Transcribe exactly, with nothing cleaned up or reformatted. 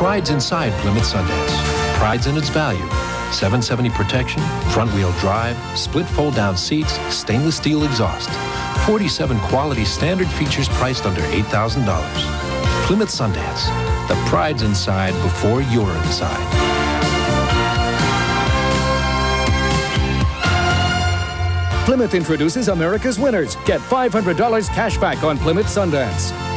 pride's inside Plymouth Sundance. Pride's in its value. seven seventy protection, front-wheel drive, split fold-down seats, stainless steel exhaust. forty-seven quality standard features priced under eight thousand dollars. Plymouth Sundance. The pride's inside before you're inside. Plymouth introduces America's Winners. Get five hundred dollars cash back on Plymouth Sundance.